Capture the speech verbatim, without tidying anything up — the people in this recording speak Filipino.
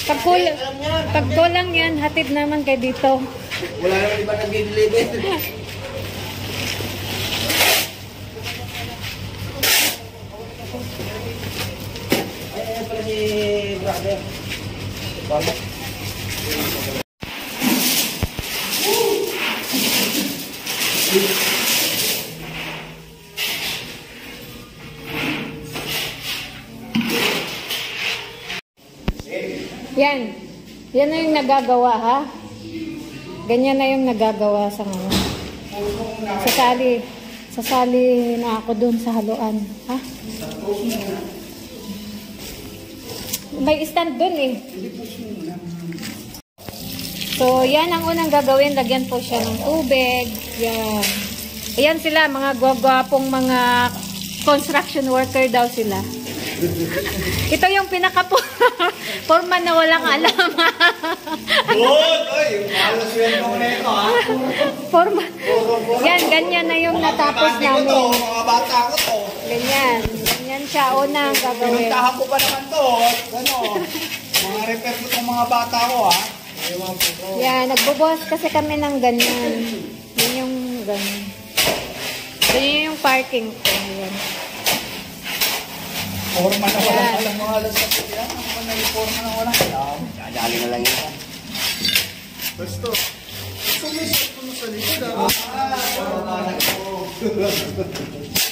Pag kulang, pag kulang yan, hatid naman kay dito. Wala naman iba nag-deliver. Ay, pala si brother. Baba. Yan. Yan na yung nagagawa, ha? Ganyan na yung nagagawa sa ngayon. Sasali. Sasali na ako dun sa haluan. Ha? May stand dun eh. So, yan ang unang gagawin. Lagyan po siya ng tubig. Yan. Ayan sila, mga gwagwapong mga construction worker daw sila. Ito yung pinaka-forma na walang alam. Good! Oy, malas yan mo na ito, ha? Forma. Yan, ganyan na yung natapos namin. Mga bata ko to. Ganyan. Ganyan siya. Unang gagawin. Pinuntahan ko pa naman to. Ano? Mga repair ko itong mga bata ko, ha? Yan, nagbubuhos kasi kami ng ganyan. Yan yung ganyan. Ganyan yung parking ko. Yan. Forma na walang alam mga alas na po yan. Ano pa na yung forma na walang alam? Dadali na lang yan. Basta. Sumisip ko na sa likod. Ah,